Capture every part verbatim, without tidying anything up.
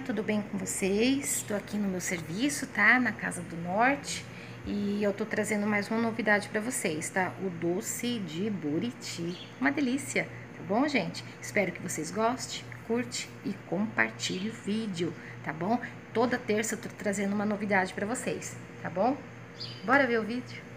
tudo bem com vocês? Estou aqui no meu serviço, tá? Na Casa do Norte. E eu tô trazendo mais uma novidade para vocês, tá? O doce de buriti. Uma delícia, tá bom, gente? Espero que vocês gostem, curte e compartilhe o vídeo, tá bom? Toda terça eu tô trazendo uma novidade para vocês, tá bom? Bora ver o vídeo?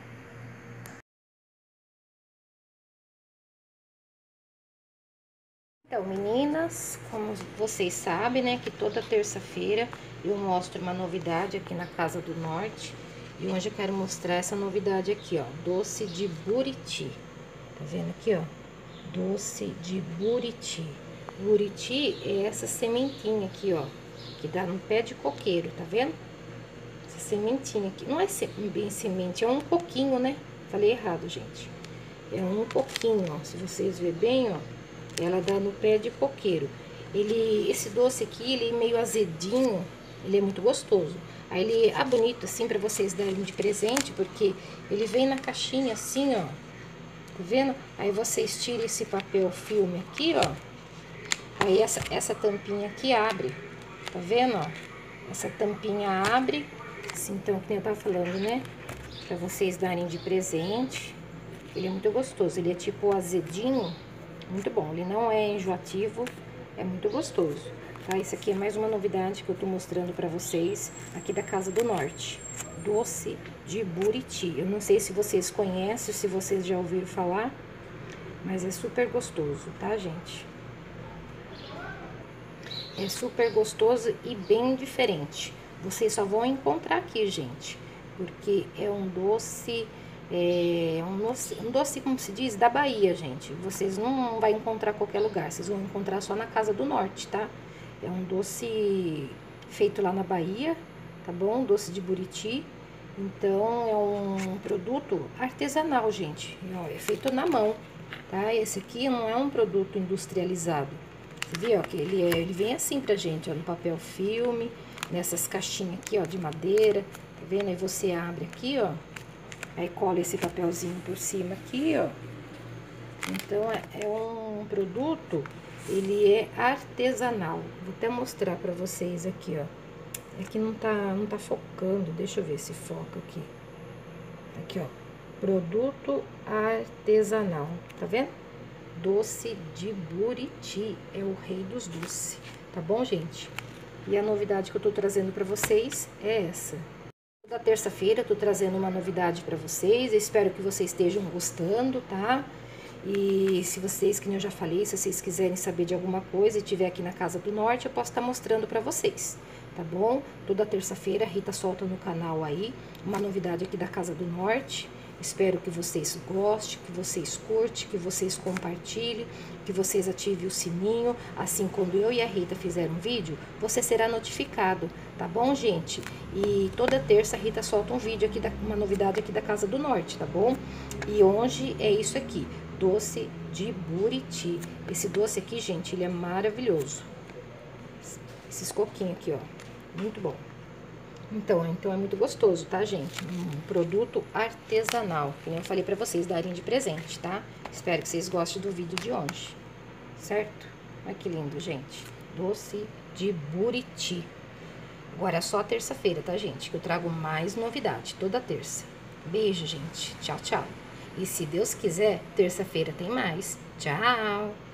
Então, meninas, como vocês sabem, né, que toda terça-feira eu mostro uma novidade aqui na Casa do Norte. E hoje eu quero mostrar essa novidade aqui, ó, doce de buriti. Tá vendo aqui, ó? Doce de buriti. Buriti é essa sementinha aqui, ó, que dá no pé de coqueiro, tá vendo? Essa sementinha aqui, não é bem semente, é um pouquinho, né? Falei errado, gente. É um pouquinho, ó, se vocês verem bem, ó. Ela dá no pé de coqueiro. Ele, esse doce aqui, ele é meio azedinho, ele é muito gostoso. Aí ele é bonito assim para vocês darem de presente, porque ele vem na caixinha assim, ó. Tá vendo? Aí vocês tiram esse papel filme aqui, ó. Aí essa, essa tampinha aqui abre. Tá vendo, ó? Essa tampinha abre, assim, então, que nem eu tava falando, né? Para vocês darem de presente. Ele é muito gostoso, ele é tipo azedinho. Muito bom, ele não é enjoativo, é muito gostoso, tá? Isso aqui é mais uma novidade que eu tô mostrando pra vocês aqui da Casa do Norte. Doce de buriti. Eu não sei se vocês conhecem, se vocês já ouviram falar, mas é super gostoso, tá, gente? É super gostoso e bem diferente. Vocês só vão encontrar aqui, gente, porque é um doce... É um doce, um doce, como se diz, da Bahia, gente. Vocês não vão encontrar em qualquer lugar, vocês vão encontrar só na Casa do Norte, tá? É um doce feito lá na Bahia, tá bom? Doce de buriti. Então, é um produto artesanal, gente. É feito na mão, tá? Esse aqui não é um produto industrializado. Você viu, ó, que ele, é, ele vem assim pra gente, ó, no papel filme, nessas caixinhas aqui, ó, de madeira. Tá vendo? Aí você abre aqui, ó. Aí cola esse papelzinho por cima aqui, ó. Então, é, é um produto, ele é artesanal. Vou até mostrar pra vocês aqui, ó. É que não tá, não tá focando, deixa eu ver se foca aqui. Aqui, ó. Produto artesanal, tá vendo? Doce de buriti, é o rei dos doces, tá bom, gente? E a novidade que eu tô trazendo pra vocês é essa. Toda terça-feira eu tô trazendo uma novidade para vocês, eu espero que vocês estejam gostando, tá? E se vocês, que nem eu já falei, se vocês quiserem saber de alguma coisa e estiver aqui na Casa do Norte, eu posso estar mostrando para vocês, tá bom? Toda terça-feira a Rita solta no canal aí uma novidade aqui da Casa do Norte. Espero que vocês gostem, que vocês curtem, que vocês compartilhem, que vocês ativem o sininho. Assim, quando eu e a Rita fizer um vídeo, você será notificado, tá bom, gente? E toda terça a Rita solta um vídeo aqui, da, uma novidade aqui da Casa do Norte, tá bom? E hoje é isso aqui, doce de buriti. Esse doce aqui, gente, ele é maravilhoso. Esses coquinhos aqui, ó, muito bom. Então, então é muito gostoso, tá, gente? Um produto artesanal, que nem eu falei pra vocês darem de presente, tá? Espero que vocês gostem do vídeo de hoje, certo? Olha que lindo, gente. Doce de buriti. Agora é só terça-feira, tá, gente? Que eu trago mais novidade, toda terça. Beijo, gente. Tchau, tchau. E se Deus quiser, terça-feira tem mais. Tchau!